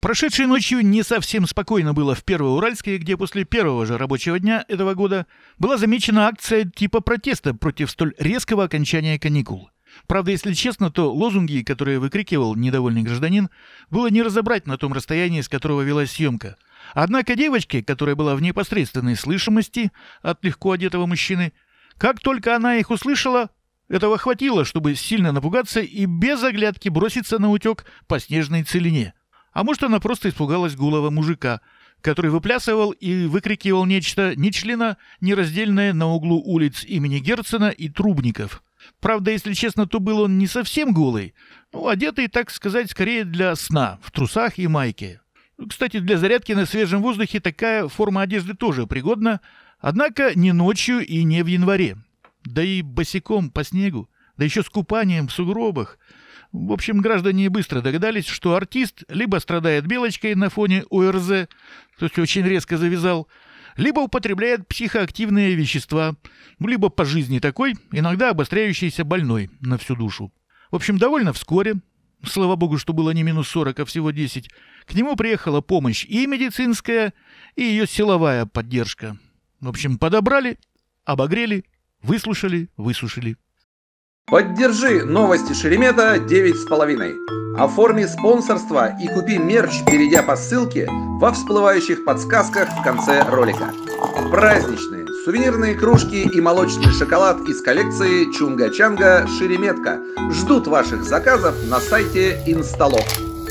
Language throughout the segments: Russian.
Прошедшей ночью не совсем спокойно было в Первоуральске, где после первого же рабочего дня этого года была замечена акция типа протеста против столь резкого окончания каникул. Правда, если честно, то лозунги, которые выкрикивал недовольный гражданин, было не разобрать на том расстоянии, с которого велась съемка. Однако девочке, которая была в непосредственной слышимости от легко одетого мужчины, как только она их услышала, этого хватило, чтобы сильно напугаться и без оглядки броситься на утек по снежной целине. А может, она просто испугалась голого мужика, который выплясывал и выкрикивал нечто нераздельное на углу улиц имени Герцена и Трубников. Правда, если честно, то был он не совсем голый, одетый, так сказать, скорее для сна, в трусах и майке. Кстати, для зарядки на свежем воздухе такая форма одежды тоже пригодна, однако не ночью и не в январе. Да и босиком по снегу, да еще с купанием в сугробах. В общем, граждане быстро догадались, что артист либо страдает белочкой на фоне ОРЗ, то есть очень резко завязал, либо употребляет психоактивные вещества, либо по жизни такой, иногда обостряющийся больной на всю душу. В общем, довольно вскоре, слава богу, что было не минус 40, а всего 10, к нему приехала помощь и медицинская, и ее силовая поддержка. В общем, подобрали, обогрели, выслушали, высушили. Поддержи новости Шеремета 9,5. Оформи спонсорство и купи мерч, перейдя по ссылке во всплывающих подсказках в конце ролика. Праздничные сувенирные кружки и молочный шоколад из коллекции Чунга-Чанга Шереметка ждут ваших заказов на сайте Инсталок.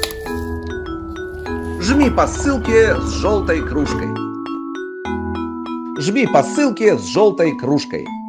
Жми по ссылке с желтой кружкой. Жми по ссылке с желтой кружкой.